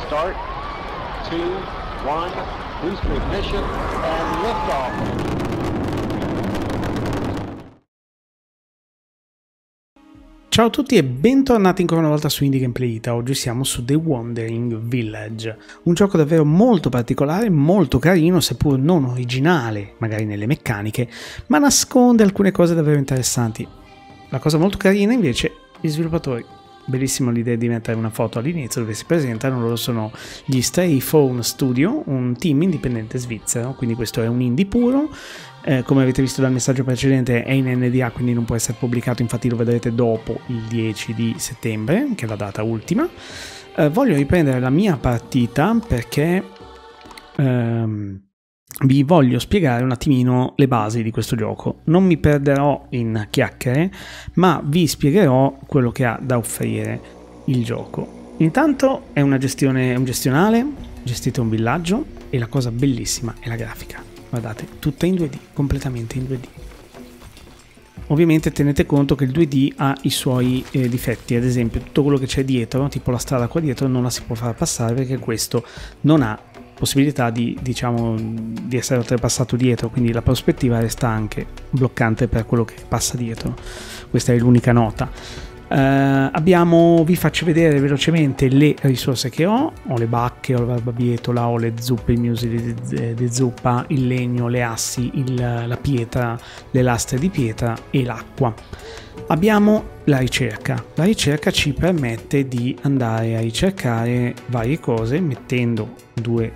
Start, 2, 1, booster ignition, and liftoff. Ciao a tutti e bentornati ancora una volta su Indie Gameplay Ita. Oggi siamo su The Wandering Village, un gioco davvero molto particolare, molto carino, seppur non originale magari nelle meccaniche, ma nasconde alcune cose davvero interessanti. La cosa molto carina invece gli sviluppatori. Bellissima l'idea di mettere una foto all'inizio dove si presentano. Loro sono gli Stray Phone Studio, un team indipendente svizzero, quindi questo è un indie puro. Come avete visto dal messaggio precedente è in NDA, quindi non può essere pubblicato, infatti lo vedrete dopo il 10 di settembre, che è la data ultima. Voglio riprendere la mia partita perché vi voglio spiegare un attimino le basi di questo gioco. Non mi perderò in chiacchiere, ma vi spiegherò quello che ha da offrire il gioco. Intanto è un gestionale, gestite un villaggio e la cosa bellissima è la grafica. Guardate, tutta in 2D, completamente in 2D. Ovviamente tenete conto che il 2D ha i suoi difetti, ad esempio tutto quello che c'è dietro, tipo la strada qua dietro, non la si può far passare perché questo non ha possibilità di essere oltrepassato dietro, quindi la prospettiva resta anche bloccante per quello che passa dietro. Questa è l'unica nota. Vi faccio vedere velocemente le risorse che ho le bacche, ho la barbabietola, ho le zuppe, i muesli di zuppa, il legno, le assi, la pietra, le lastre di pietra e l'acqua. Abbiamo la ricerca ci permette di andare a ricercare varie cose mettendo due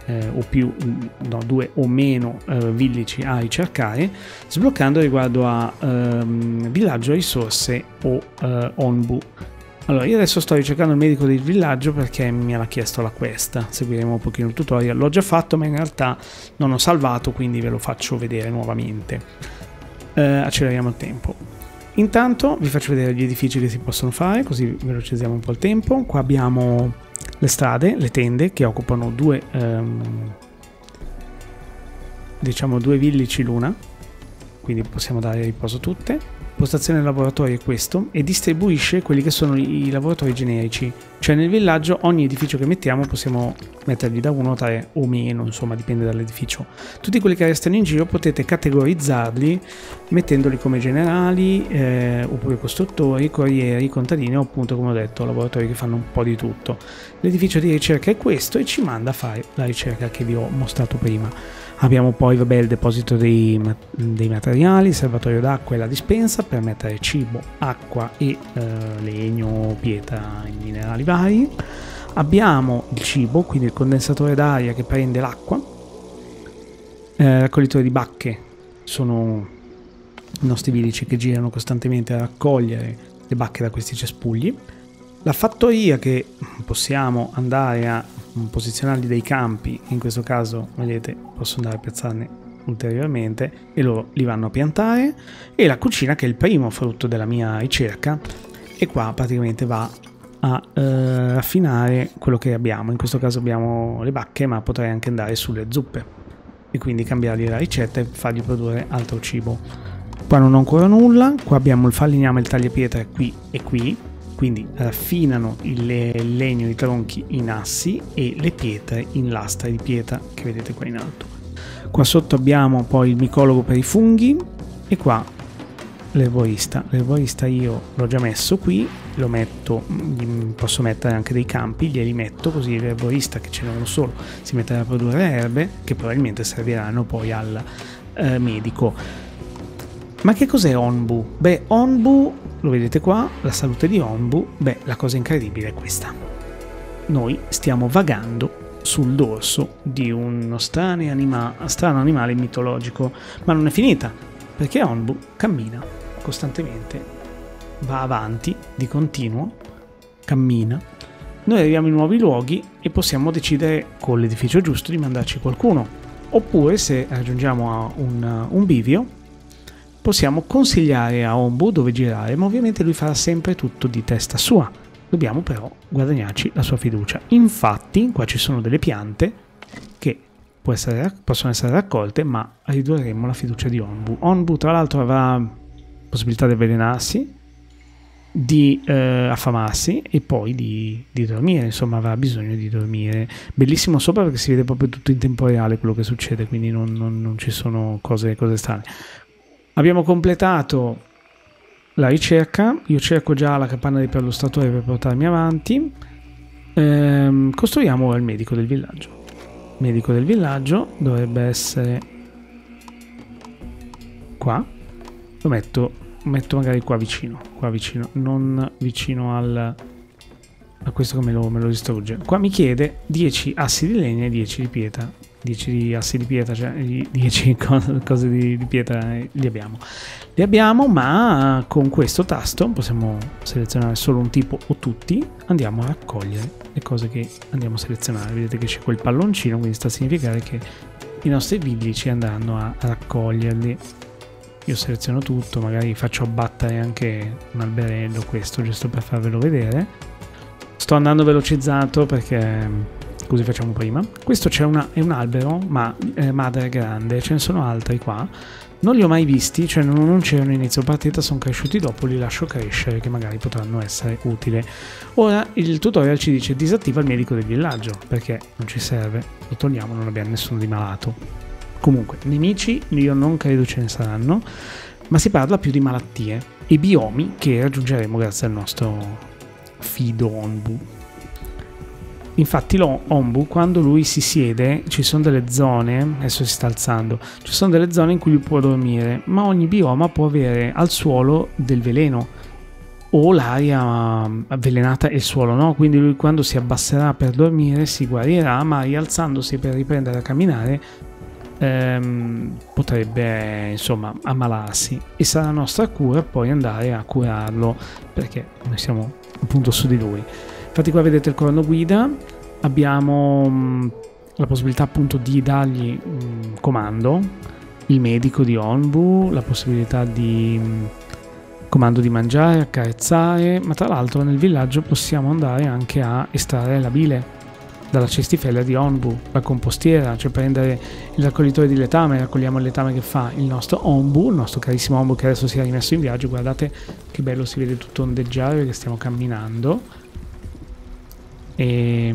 o meno villici a ricercare, sbloccando riguardo a villaggio, risorse o onbu. Allora, io adesso sto ricercando il medico del villaggio perché mi era chiesto la quest. Seguiremo un pochino il tutorial, l'ho già fatto ma in realtà non ho salvato, quindi ve lo faccio vedere nuovamente. Acceleriamo il tempo. Intanto vi faccio vedere gli edifici che si possono fare, così velocizziamo un po' il tempo. Qua abbiamo le strade, le tende che occupano due villici l'una, quindi possiamo dare riposo a tutte. Postazione del laboratorio è questo e distribuisce quelli che sono i lavoratori generici, cioè nel villaggio ogni edificio che mettiamo possiamo mettergli da 1 a 3 o meno, insomma dipende dall'edificio. Tutti quelli che restano in giro potete categorizzarli mettendoli come generali oppure costruttori, corrieri, contadini o appunto, come ho detto, lavoratori che fanno un po' di tutto. L'edificio di ricerca è questo e ci manda a fare la ricerca che vi ho mostrato prima. Abbiamo poi il deposito dei materiali, il serbatoio d'acqua e la dispensa per mettere cibo, acqua e legno, pietra e minerali vari. Abbiamo il cibo, quindi il condensatore d'aria che prende l'acqua. Raccoglitore di bacche, sono i nostri bilici che girano costantemente a raccogliere le bacche da questi cespugli. La fattoria che possiamo andare a posizionargli dei campi, in questo caso vedete posso andare a piazzarne ulteriormente e loro li vanno a piantare, e la cucina che è il primo frutto della mia ricerca e qua praticamente va a raffinare quello che abbiamo. In questo caso abbiamo le bacche, ma potrei anche andare sulle zuppe e quindi cambiargli la ricetta e fargli produrre altro cibo. Qua non ho ancora nulla, qua abbiamo il falegname e il tagliapietre qui e qui, quindi raffinano il legno, i tronchi in assi e le pietre in lastre di pietra che vedete qua in alto. Qua sotto abbiamo poi il micologo per i funghi e qua l'erborista. L'erborista io l'ho già messo qui, lo metto, posso mettere anche dei campi, glieli metto così l'erborista, che ce n'è uno solo, si metterà a produrre erbe che probabilmente serviranno poi al medico. Ma che cos'è onbu? Beh, onbu, lo vedete qua, la salute di onbu. Beh, la cosa incredibile è questa. Noi stiamo vagando sul dorso di uno strano animale mitologico, ma non è finita, perché onbu cammina costantemente, va avanti di continuo, cammina. Noi arriviamo in nuovi luoghi e possiamo decidere con l'edificio giusto di mandarci qualcuno, oppure se raggiungiamo a un bivio possiamo consigliare a onbu dove girare, ma ovviamente lui farà sempre tutto di testa sua. Dobbiamo però guadagnarci la sua fiducia. Infatti qua ci sono delle piante che possono essere raccolte, ma ridurremo la fiducia di onbu. Onbu tra l'altro avrà possibilità di avvelenarsi di affamarsi e poi di dormire, insomma avrà bisogno di dormire. Bellissimo sopra perché si vede proprio tutto in tempo reale quello che succede, quindi non ci sono cose strane. Abbiamo completato la ricerca, io cerco già la capanna dei perlustratori per portarmi avanti. Costruiamo il medico del villaggio. Il medico del villaggio dovrebbe essere qua. Lo metto magari qua vicino, non vicino a questo che me lo distrugge. Qua mi chiede 10 assi di legno e 10 di pietra. 10 assi di pietra, cioè 10 cose di pietra li abbiamo, ma con questo tasto possiamo selezionare solo un tipo o tutti. Andiamo a raccogliere le cose che andiamo a selezionare. Vedete che c'è quel palloncino, quindi sta a significare che i nostri biblici andranno a raccoglierli. Io seleziono tutto, magari faccio abbattere anche un alberello, questo giusto per farvelo vedere. Sto andando velocizzato perché così facciamo prima. Questo è un albero, ma madre grande, ce ne sono altri qua. Non li ho mai visti, cioè non c'erano inizio partita, sono cresciuti dopo, li lascio crescere che magari potranno essere utili. Ora il tutorial ci dice disattiva il medico del villaggio, perché non ci serve, lo togliamo, non abbiamo nessuno di malato. Comunque, nemici io non credo ce ne saranno, ma si parla più di malattie e biomi che raggiungeremo grazie al nostro fido Onbu. Infatti l'Onbu, quando lui si siede, ci sono delle zone, adesso si sta alzando, ci sono delle zone in cui lui può dormire, ma ogni bioma può avere al suolo del veleno o l'aria avvelenata e il suolo no, quindi lui quando si abbasserà per dormire si guarirà, ma rialzandosi per riprendere a camminare potrebbe insomma ammalarsi e sarà nostra cura poi andare a curarlo, perché noi siamo appunto su di lui. Infatti qua vedete il corno guida, abbiamo la possibilità appunto di dargli un comando, il medico di Onbu, la possibilità di comando di mangiare, accarezzare, ma tra l'altro nel villaggio possiamo andare anche a estrarre la bile dalla cestifella di Onbu, la compostiera, cioè prendere il raccoglitore di letame, raccogliamo il letame che fa il nostro Onbu, il nostro carissimo Onbu che adesso si è rimesso in viaggio. Guardate che bello, si vede tutto ondeggiare perché stiamo camminando. E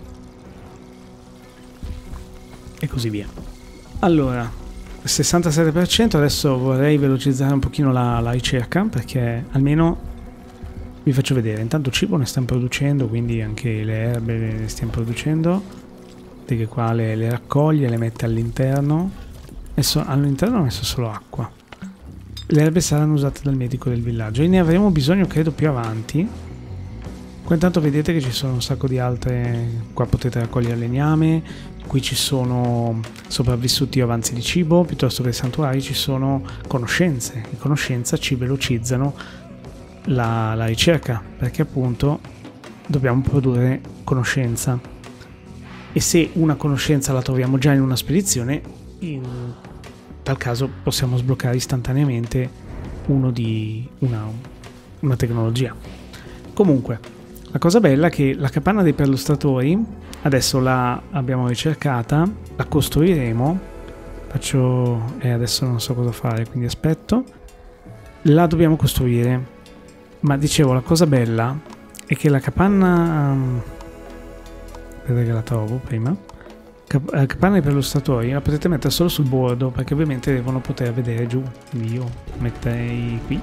così via. Allora 67%, adesso vorrei velocizzare un pochino la ricerca perché almeno vi faccio vedere. Intanto cibo ne stiamo producendo, quindi anche le erbe le stiamo producendo. Vedete che qua le raccoglie, le mette all'interno. All'interno ho messo solo acqua. Le erbe saranno usate dal medico del villaggio e ne avremo bisogno credo più avanti. Qua intanto vedete che ci sono un sacco di altre, qua potete raccogliere legname, qui ci sono sopravvissuti o avanzi di cibo, piuttosto che santuari ci sono conoscenze, e conoscenza ci velocizzano la ricerca, perché appunto dobbiamo produrre conoscenza e se una conoscenza la troviamo già in una spedizione, in tal caso possiamo sbloccare istantaneamente una tecnologia. Comunque la cosa bella è che la capanna dei perlustratori adesso la abbiamo ricercata, la costruiremo, adesso non so cosa fare, quindi aspetto, la dobbiamo costruire, ma dicevo la cosa bella è che la capanna, vedete che la trovo prima, la capanna dei perlustratori la potete mettere solo sul bordo perché ovviamente devono poter vedere giù, quindi io metterei qui.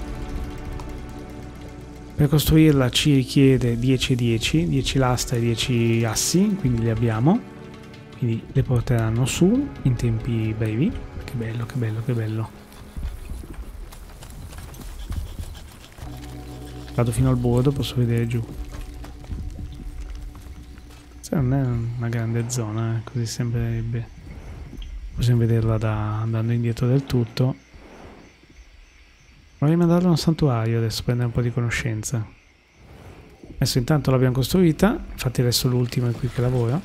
Per costruirla ci richiede 10 e 10 lastre e 10 assi, quindi li abbiamo, quindi le porteranno su in tempi brevi. Che bello, che bello, che bello. Vado fino al bordo, posso vedere giù. Se non è una grande zona, così sembrerebbe. Possiamo vederla andando indietro del tutto. Vorrei mandarlo a un santuario adesso, prendere un po' di conoscenza. Adesso intanto l'abbiamo costruita, infatti adesso l'ultimo è qui che lavora.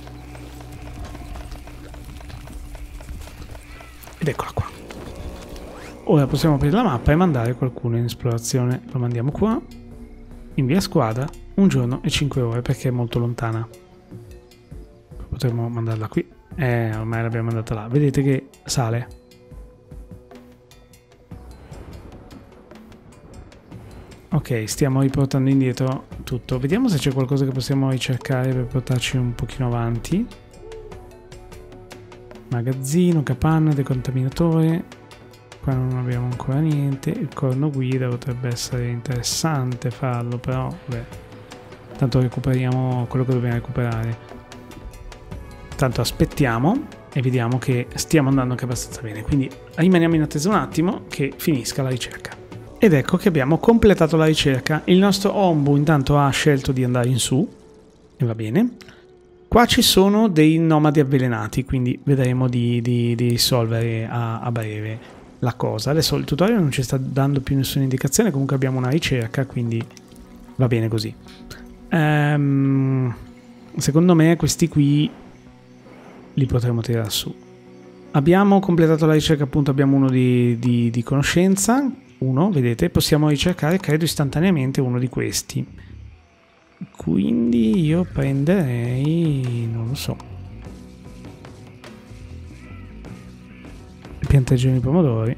Ed eccola qua. Ora possiamo aprire la mappa e mandare qualcuno in esplorazione. Lo mandiamo qua, invia squadra, 1 giorno e 5 ore perché è molto lontana. Potremmo mandarla qui. Ormai l'abbiamo mandata là. Vedete che sale. Ok, stiamo riportando indietro tutto. Vediamo se c'è qualcosa che possiamo ricercare per portarci un pochino avanti. Magazzino, capanna, decontaminatore. Qua non abbiamo ancora niente. Il corno guida potrebbe essere interessante farlo, però beh, tanto recuperiamo quello che dobbiamo recuperare. Tanto aspettiamo e vediamo che stiamo andando anche abbastanza bene. Quindi rimaniamo in attesa un attimo che finisca la ricerca. Ed ecco che abbiamo completato la ricerca. Il nostro Onbu intanto ha scelto di andare in su e va bene. Qua ci sono dei nomadi avvelenati, quindi vedremo di risolvere a breve la cosa. Adesso il tutorial non ci sta dando più nessuna indicazione, comunque abbiamo una ricerca, quindi va bene così. Secondo me questi qui li potremo tirare su. Abbiamo completato la ricerca, appunto abbiamo uno di conoscenza. Uno, vedete, possiamo ricercare credo istantaneamente uno di questi, quindi io prenderei, non lo so, il pianteggio di pomodori.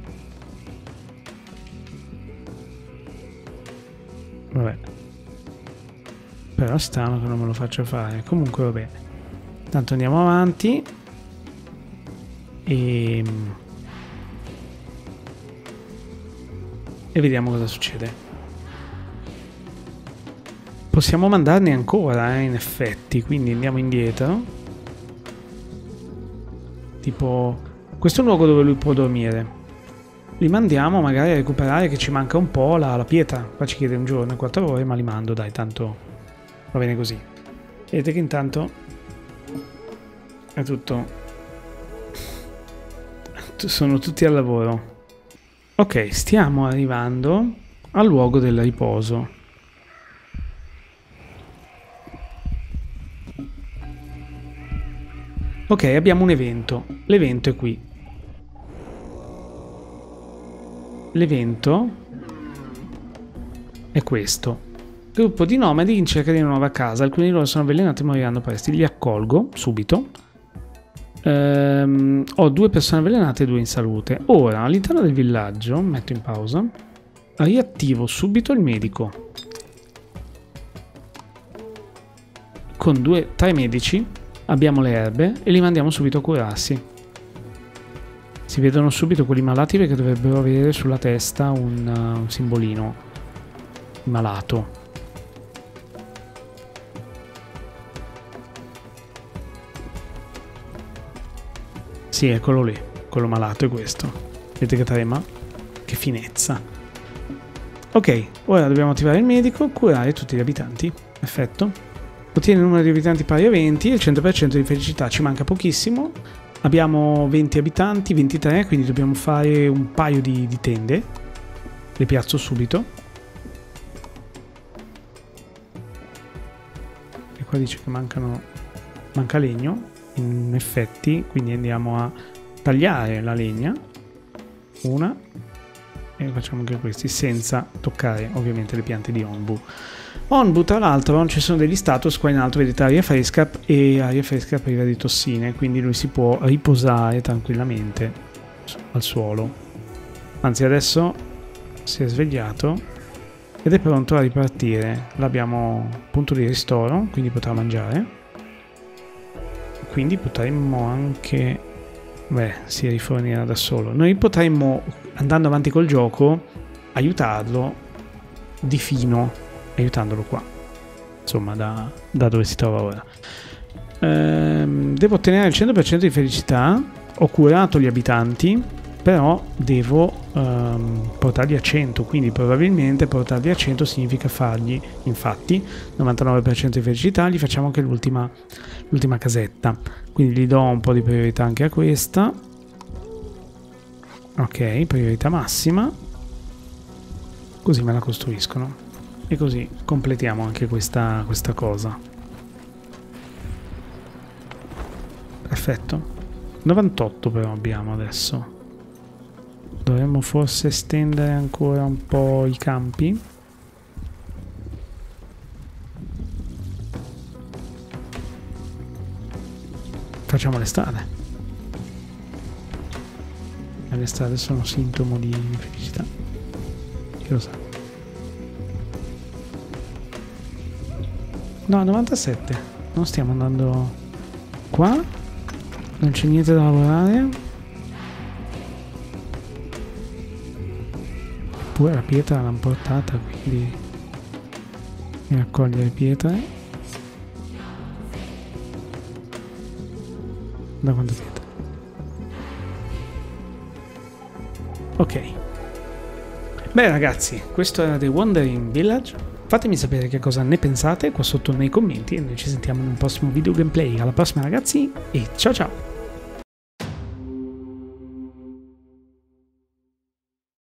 Vabbè, però è strano che non me lo faccia fare. Comunque vabbè, tanto andiamo avanti e vediamo cosa succede. Possiamo mandarne ancora, in effetti, quindi andiamo indietro. Tipo, questo è un luogo dove lui può dormire. Li mandiamo magari a recuperare, che ci manca un po' la pietra. Qua ci chiede un giorno e 4 ore, ma li mando, dai, tanto va bene così. Vedete che intanto è tutto... sono tutti al lavoro. Ok, stiamo arrivando al luogo del riposo. Ok, abbiamo un evento. L'evento è qui. L'evento è questo. Gruppo di nomadi in cerca di una nuova casa. Alcuni di loro sono avvelenati e moriranno presto. Li accolgo subito. Ho 2 persone avvelenate e 2 in salute. Ora, all'interno del villaggio, metto in pausa, riattivo subito il medico. Con 3 medici abbiamo le erbe e li mandiamo subito a curarsi. Si vedono subito quelli malati perché dovrebbero avere sulla testa un simbolino malato. Sì, eccolo lì, quello malato è questo. Vedete che trema? Che finezza. Ok, ora dobbiamo attivare il medico, curare tutti gli abitanti. Perfetto. Ottiene il numero di abitanti pari a 20 e il 100% di felicità. Ci manca pochissimo. Abbiamo 20 abitanti, 23, quindi dobbiamo fare un paio di tende. Le piazzo subito. E qua dice che manca legno. In effetti, quindi andiamo a tagliare la legna, una, e facciamo anche questi senza toccare ovviamente le piante di Onbu. Onbu, tra l'altro, ci sono degli status qua in alto, vedete aria fresca e aria fresca priva di tossine, quindi lui si può riposare tranquillamente al suolo. Anzi, adesso si è svegliato ed è pronto a ripartire. L'abbiamo punto di ristoro, quindi potrà mangiare. Quindi potremmo anche, si rifornirà da solo. Noi potremmo, andando avanti col gioco, aiutarlo di fino, aiutandolo qua, insomma da dove si trova ora. Devo ottenere il 100% di felicità. Ho curato gli abitanti, però devo portarli a 100, quindi probabilmente portarli a 100 significa fargli, infatti, 99% di felicità. Gli facciamo anche l'ultima casetta, quindi gli do un po' di priorità anche a questa. Ok, priorità massima, così me la costruiscono e così completiamo anche questa cosa. Perfetto. 98 però abbiamo adesso. Dovremmo forse estendere ancora un po' i campi. Facciamo le strade. E le strade sono sintomo di felicità. Chi lo sa. No, 97. Non stiamo andando qua. Non c'è niente da lavorare. Eppure la pietra l'hanno portata, quindi mi raccogliere pietre. Da quante pietre? Ok. Beh ragazzi, questo era The Wandering Village. Fatemi sapere che cosa ne pensate qua sotto nei commenti e noi ci sentiamo in un prossimo video gameplay. Alla prossima ragazzi e ciao ciao!